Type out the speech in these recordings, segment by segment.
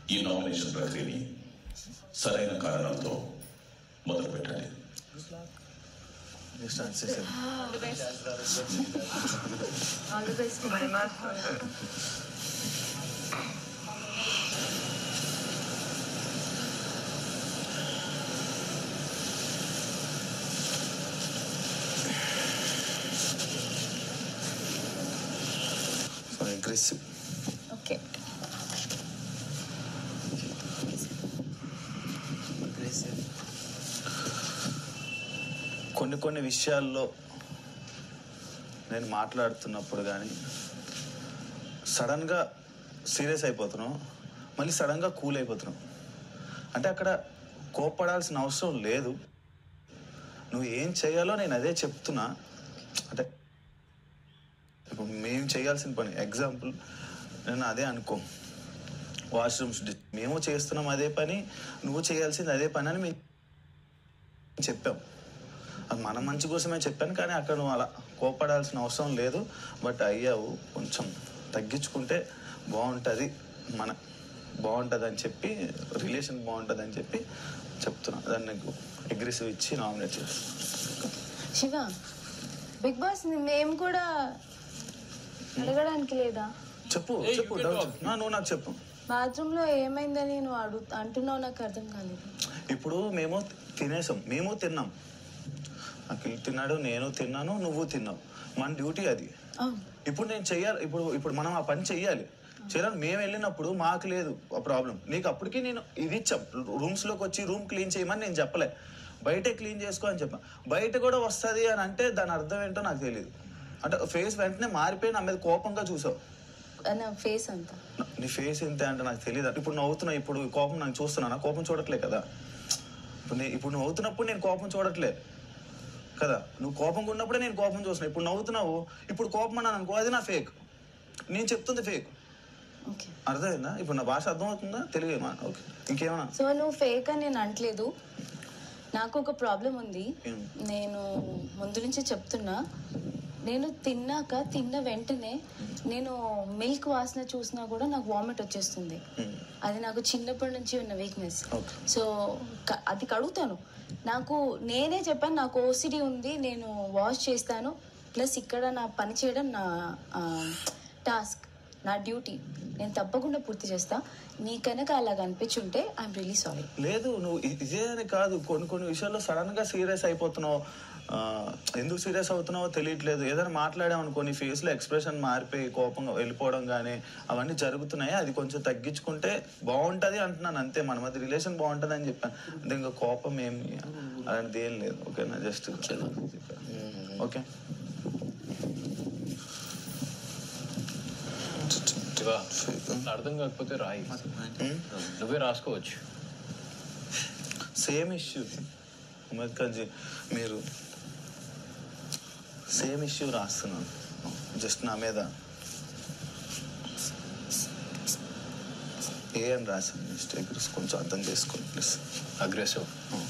ఈ నామినేషన్ ప్రక్రియని సరైన కారణాలతో మొదలు పెట్టండి. Aggressive. Okay. Aggressive. కొన్ని విషయాల్లో నేను మాట్లాడుతున్నప్పుడు కానీ సడన్గా సీరియస్ అయిపోతున్నాం, మళ్ళీ సడన్గా కూల్ అయిపోతున్నాం. అంటే అక్కడ కోప్పడాల్సిన అవసరం లేదు. నువ్వు ఏం చేయాలో నేను అదే చెప్తున్నా. అంటే ఇప్పుడు మేము చేయాల్సిన పని, ఎగ్జాంపుల్ నేను అదే అనుకో, వాష్రూమ్స్ మేము చేస్తున్నాం అదే పని, నువ్వు చేయాల్సింది అదే పని అని మేము చెప్పాం. అది మన మంచి కోసమే చెప్పాను, కానీ అక్కడ నువ్వు అలా కోపడాల్సిన అవసరం లేదు. బట్ అయ్యావు, కొంచెం తగ్గించుకుంటే బాగుంటుంది, బాగుంటుంది అని చెప్పి, రిలేషన్ బాగుంటుంది అని చెప్పి చెప్తున్నా. దాన్ని నీకు అగ్రెసివ్ ఇచ్చి నామినేట్ చేస్తాను. శివ, బిగ్ బాస్ మేము కూడా అడగడానికి లేదా? చెప్పు నువ్వు నాకు చెప్పు. బాత్రూమ్ లో ఏమైందని నువ్వు అంటున్నావు, నాకు అర్థం కాలేదు. ఇప్పుడు మేము తినేసాం, మేము తిన్నాం, అఖిల్ తిన్నాడు, నేను తిన్నాను, నువ్వు తిన్నావు, మన డ్యూటీ అది. ఇప్పుడు నేను చెయ్యాలి, ఇప్పుడు మనం ఆ పని చెయ్యాలి. మేము వెళ్ళినప్పుడు మాకు లేదు ఆ ప్రాబ్లం, నీకు అప్పటికి నేను ఇది ఇచ్చాం, రూమ్స్లోకి వచ్చి రూమ్ క్లీన్ చేయమని నేను చెప్పలే, బయటే క్లీన్ చేసుకో అని చెప్పా. బయట కూడా వస్తుంది అని అంటే దాని అర్థం ఏంటో నాకు తెలియదు. అంటే ఫేస్ వెంటనే మారిపోయి నా మీద కోపంగా చూసావు. ఫేస్ అంతా నీ ఫేస్ ఇంతే అంటే నాకు తెలియదు. ఇప్పుడు నవ్వుతున్నా, ఇప్పుడు కోపం నాకు చూస్తున్నానా? కోపం చూడట్లే కదా. ఇప్పుడు నువ్వు అవుతున్నప్పుడు నేను కోపం చూడట్లే కదా. నువ్వు కోపంగా ఉన్నప్పుడే నేను కోపం చూస్తున్నా. ఇప్పుడు నవ్వుతున్నావు, ఇప్పుడు కోపం అన్నాను అనుకో, అది నా ఫేక్, నేను చెప్తుంది ఫేక్. అర్థమైందా? ఇప్పుడు నా భాష అర్థమవుతుందా? తెలుగేమా? ఓకే, ఇంకేమన్నా? సో నువ్వు ఫేక్ అని నేను అంటలేదు. నాకు ఒక ప్రాబ్లం ఉంది, నేను ముందు నుంచి చెప్తున్నా. నేను తిన్న వెంటనే నేను మిల్క్ వాసన చూసినా కూడా నాకు వామిట్ వచ్చేస్తుంది. అది నాకు చిన్నప్పటి నుంచి ఉన్న వీక్నెస్. సో అది కడుగుతాను. నేనే చెప్పాను, నాకు ఓసిడి ఉంది, నేను వాష్ చేస్తాను, ప్లస్ ఇక్కడ నా పని చేయడం నా టాస్క్, నా డ్యూటీ, నేను తప్పకుండా పూర్తి చేస్తా. నీ కనుక అలాగ అనిపించుంటే ఐఎమ్ రియలీ సారీ. లేదు, నువ్వు ఇదే అని కాదు, కొన్ని విషయాల్లో సడన్ గా సీరియస్ అయిపోతున్నావు. ఎందుకు సీరియస్ అవుతున్నావో తెలియట్లేదు. ఏదైనా మాట్లాడామనుకో, నీ ఫేస్ లో ఎక్స్ప్రెషన్ మారిపోయి కోపంగా వెళ్ళిపోవడం కానీ అవన్నీ జరుగుతున్నాయి. అది కొంచెం తగ్గించుకుంటే బాగుంటది అంటున్నాను అంతే. మన మధ్య రిలేషన్ బాగుంటది అని చెప్పాను అంటే, ఇంకా కోపం ఏమి అలాంటిది ఏం లేదు. ఓకేనా? Just okay. అర్థం కాకపోతే రాయి, నువ్వే రాసుకోవచ్చు. సేమ్ ఇష్యూ ఉమేద్కర్జీ, మీరు సేమ్ ఇష్యూ రాస్తున్నాను, జస్ట్ నా మీద ఏ అని రాశాను. మిస్టేక్ కొంచెం అర్థం చేసుకోండి ప్లీజ్. అగ్రెసివ్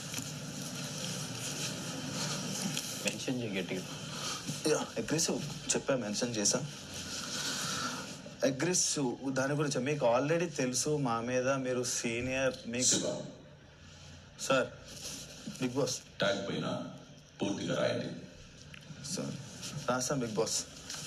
మెన్షన్ చేయగట్టి. అగ్రెసివ్ చెప్పా, మెన్షన్ చేశా. అగ్రెసివ్ దాని గురించి మీకు ఆల్రెడీ తెలుసు. మా మీద మీరు సీనియర్. మీకు సార్ బిగ్ బాస్ ట్యాగ్ పైన పూర్తిగా రాయండి సార్. రాస్తాం బిగ్ బాస్.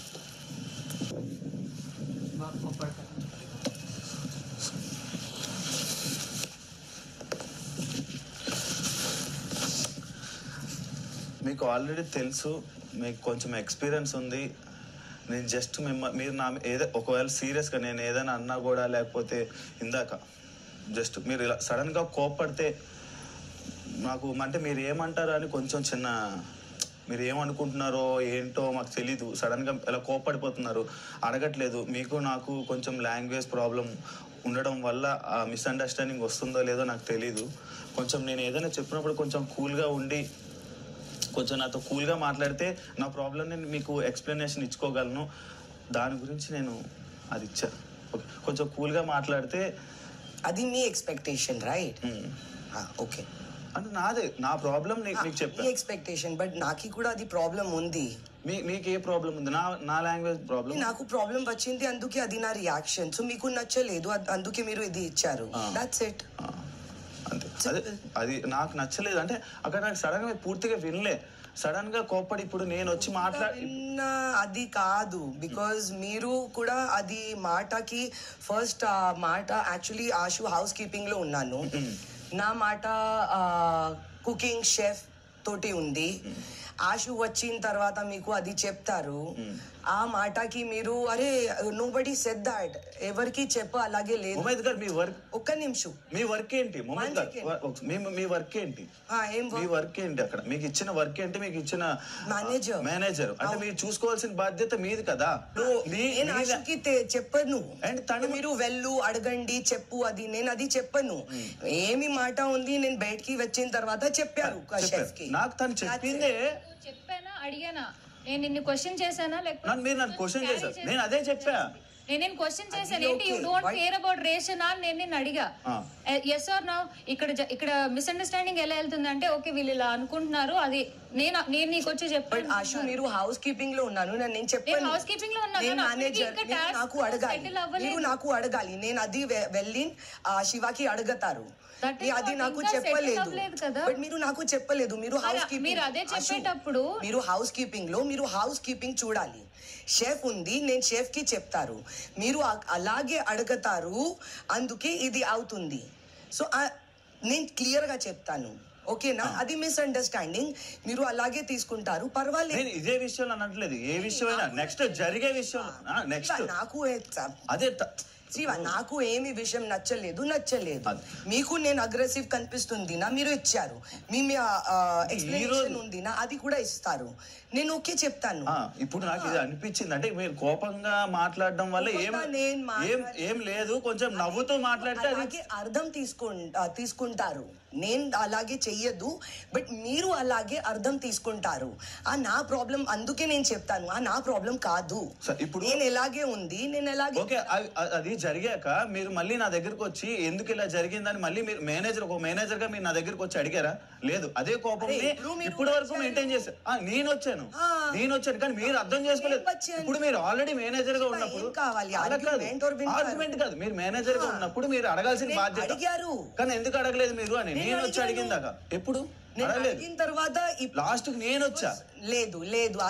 మీకు ఆల్రెడీ తెలుసు, మీకు కొంచెం ఎక్స్పీరియన్స్ ఉంది. నేను జస్ట్ మీరు నా ఒకవేళ సీరియస్గా నేను ఏదైనా అన్నా కూడా, లేకపోతే ఇందాక జస్ట్ మీరు ఇలా సడన్గా కోప్పడితే నాకు అంటే మీరు ఏమంటారో అని కొంచెం మీరు ఏమనుకుంటున్నారో ఏంటో మాకు తెలీదు. సడన్గా ఇలా కోప్పడిపోతున్నారు, అడగట్లేదు. మీకు నాకు కొంచెం లాంగ్వేజ్ ప్రాబ్లం ఉండడం వల్ల ఆ మిస్అండర్స్టాండింగ్ వస్తుందో లేదో నాకు తెలీదు. కొంచెం నేను ఏదైనా చెప్పినప్పుడు కొంచెం కూల్గా ఉండి, కొంచెం నాతో కూల్గా మాట్లాడితే నా ప్రాబ్లమ్ని మీకు ఎక్స్ప్లెనేషన్ ఇచ్చుకోగలను. దాని గురించి నేను అది ఇచ్చా. ఓకే, కొంచెం కూల్గా మాట్లాడితే అది మీ ఎక్స్పెక్టేషన్, రైట్? ఓకే, అంటే నా ప్రాబ్లం నీకు చెప్పి ఎక్స్పెక్టేషన్, బట్ నాకు కూడా అది ప్రాబ్లం ఉంది. మీకు ఏ ప్రాబ్లం ఉంది? నా లాంగ్వేజ్ ప్రాబ్లం. నాకు ప్రాబ్లం వచ్చింది, అందుకే అది నా రియాక్షన్. సో మీకు నచ్చలేదు, అందుకే మీరు ఇది ఇచ్చారు. That's it. అంతే. అది నాకు నచ్చలేదు అంటే అక్కడ నాకు సడన్ గా పూర్తిగా వినలే. సడన్ గా కోప్పడి ఇప్పుడు నేను వచ్చి అది కాదు. బికాజ్ మీరు కూడా అది మాటకి ఫస్ట్ మాట యాక్చువల్లీ ఆశు హౌస్ కీపింగ్ లో ఉన్నాను. నా మాట కుకింగ్ షెఫ్ తోటి ఉంది. ఆశు వచ్చిన తర్వాత మీకు అది చెప్తారు. ఆ మాటకి మీరు అరే నోబడీ సెడ్ దట్, ఎవరికి అలాగే లేదు. మీ వర్క్ ఒక్క నిమిషం. మీ వర్క్ ఏంటి? మీ వర్క్ ఏంటి? మీ వర్క్ ఏంటి? అక్కడ మీకు ఇచ్చిన వర్క్ ఏంటి? మీకు ఇచ్చిన మేనేజర్ అంటే మీరు చూసుకోవాల్సిన బాధ్యత మీది కదా. నేను ఆశకి చెప్పను అండ్ తను మీరు వెళ్ళు అడగండి చెప్పు, అది నేను అది చెప్పను. ఏమి మాట ఉంది నేను బయటికి వచ్చిన తర్వాత చెప్పారు నాకు. తను చెప్పిందే చెప్పానా అడిగానా? నేను నిన్ను క్వశ్చన్ చేశానా లేకపోతే మీరు నన్ను క్వశ్చన్ చేశారు? నేను అదే చెప్పా. నేను క్వశ్చన్ చేశాను ఏంటి you don't care about ration అని నేను అడిగా. Yes or no. ఇక్కడ మిస్అండర్స్టాండింగ్ ఎలా వెళ్తుంది అంటే ఓకే వీళ్ళు ఇలా అనుకుంటున్నారు, అది నేను నీకు వచ్చి చెప్పాను. ఆశు మీరు హౌస్ కీపింగ్ లో ఉన్నాను, నేను చెప్పాను హౌస్ కీపింగ్ లో ఉన్నాను. నాకు అడగాలి, మీరు నాకు అడగాలి. నేను అది వెళ్ళి శివాకి అడగతారు. అది నాకు చెప్పలేదు. బట్ మీరు నాకు చెప్పలేదు. మీరు హౌస్ కీపింగ్ అదే చెప్పేటప్పుడు మీరు హౌస్ కీపింగ్ లో మీరు హౌస్ కీపింగ్ చూడాలి. షెఫ్ ఉంది, నేను షెఫ్ కి చెప్తారు, మీరు అలాగే అడుగుతారు, అందుకే ఇది అవుతుంది. సో నేను క్లియర్ గా చెప్తాను, ఓకేనా? అది మిస్అండర్స్టాండింగ్, మీరు అలాగే తీసుకుంటారు, పర్వాలేదు. ఇదే విషయం అనట్లేదు, ఏ విషయం నెక్స్ట్ జరిగే విషయం. నెక్స్ట్ నాకు అదే నాకు ఏమి విషయం నచ్చలేదు. మీకు నేను అగ్రెసివ్ కనిపిస్తుంది నా, మీరు ఇచ్చారు. మీ ఎక్స్ప్లెనేషన్ ఉంది నా, అది కూడా ఇస్తారు. నేను ఓకే చెప్తాను. ఇప్పుడు నాకు ఇది అనిపించింది అంటే మీరు కోపంగా మాట్లాడడం వల్ల ఏం లేదు, కొంచెం నవ్వుతూ మాట్లాడితే అలాగే అర్థం తీసుకుంటారు. నేను అలాగే చెయ్యదు, బట్ మీరు అలాగే అర్థం తీసుకుంటారు. నా ప్రాబ్లం, అందుకే నేను చెప్తాను నా ప్రాబ్లం కాదు. ఇప్పుడు నేను ఎలాగే ఉంది, నేను ఎలాగే. ఓకే, అది జరిగాక మీరు మళ్ళీ నా దగ్గరకు వచ్చి ఎందుకు ఇలా జరిగిందని మళ్ళీ మీరు ఒక మేనేజర్ గా మీరు నా దగ్గరకు వచ్చి అడిగారా? లేదు. అదే కోపం ఇప్పటి వరకు మెయింటైన్ చేశారు. నేను వచ్చాను కానీ మీరు అర్థం చేసుకోలేదు. ఇప్పుడు మీరు ఆల్రెడీ మేనేజర్ గా ఉన్నప్పుడు ఆర్గ్యుమెంట్ కాదు, మీరు మేనేజర్ గా ఉన్నప్పుడు మీరు అడగాల్సిన బాధ్యత అడిగారు. కానీ ఎందుకు అడగలేదు మీరు అని నేను వచ్చి అడిగిందాక ఎప్పుడు అడిగిన తర్వాత లాస్ట్ కి నేను వచ్చా. లేదు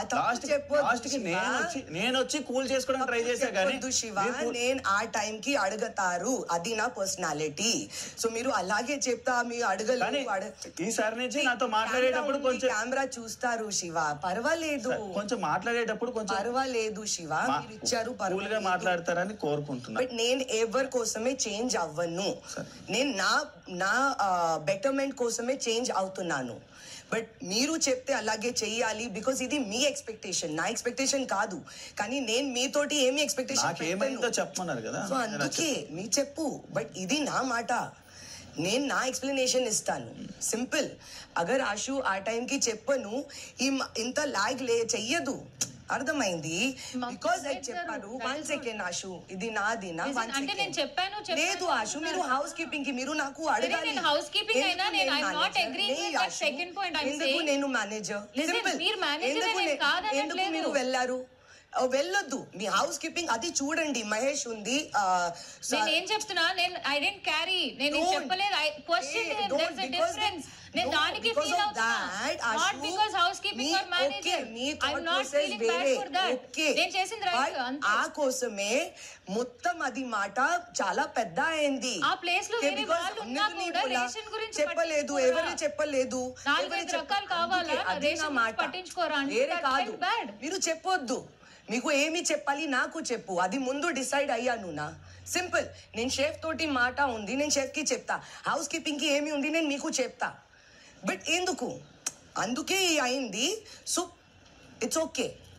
లాస్ట్ కి నేను వచ్చి కూల్ చేసుకోవడానికి ట్రై చేశా. కానీ నేను ఆ టైం కి అడుగుతారు, అది నా పర్సనాలిటీ. సో మీరు అలాగే చెప్తా, మీరు అడగలేదు. ఈసారి నుంచి నాతో మాట్లాడేటప్పుడు కొంచెం కెమెరా చూస్తారు శివ, పర్వాలేదు. కొంచెం మాట్లాడేటప్పుడు కొంచెం పర్వాలేదు శివ, మీరు ఇచ్చారు, కూల్ గా మాట్లాడతారని కోరుకుంటున్నా. బట్ నేను ఎవరి కోసమే చేంజ్ అవ్వను. నేను నా బెటర్మెంట్ కోసమే చేంజ్ అవుతున్నాను. బట్ మీరు చెప్తే అలాగే చెయ్యాలి, బికాస్ ఇది మీ ఎక్స్పెక్టేషన్, నా ఎక్స్పెక్టేషన్ కాదు. కానీ నేను మీతోటి ఏమి ఎక్స్పెక్టేషన్ చెప్పమన్నారు కదా, సో అందుకే మీ చెప్పు. బట్ ఇది నా మాట, నేను నా ఎక్స్ప్లెనేషన్ ఇస్తాను. సింపుల్. అగర్ ఆశు ఆ టైంకి చెప్పను, ఇంత లాగ్ చెయ్యదు. అర్థమైంది? బికాస్ ఐ చెప్పాను. 1 సెకండ్ ఆశు, ఇది నాది నా. అంటే నేను చెప్పాను లేదు ఆశు, మీరు హౌస్ కీపింగ్ కి మీరు నాకు అడగాలి. నేను హౌస్ కీపింగ్ అయినా నేను I am not agreeing with that second point. I am saying నేను మేనేజర్. మీరు మేనేజర్ కాదనట్లేదు. మీరు వెళ్ళారు, వెళ్ళొద్దు. మీ హౌస్ కీపింగ్ అది చూడండి. మహేష్ ఉంది. నేను ఏం చెప్తున్నా, నేను ఐ డోంట్ క్యారీ, నేను చెప్పలేదు. I question there is a difference. నేను దానికి ఫీల్ అవుతున్నా, not because housekeeping or manager. I am not feeling bad for that. నేను చేసింది రైట్. ఆ కోసమే మొత్తం అది మాట చాలా పెద్ద అయింది. ఆ ప్లేస్ లో వేరే వాళ్ళు ఉన్నా కూడా రేషన్ గురించి చెప్పలేదు, ఎవరు చెప్పలేదు. 4 రకాలు కావాలా రేషన్ పట్టించుకోరా అంటే వేరే కాదు. మీరు చెప్పొద్దు, మీకు ఏమి చెప్పాలి నాకు చెప్పు, అది ముందు డిసైడ్ అయ్యాను నా. సింపుల్. నేను షెఫ్ తోటి మాట ఉంది, నేను షెఫ్ కి చెప్తా. హౌస్ కీపింగ్ కి ఏమి ఉంది నేను మీకు చెప్తా. బట్ ఎందుకు, అందుకే అయింది. So it's okay.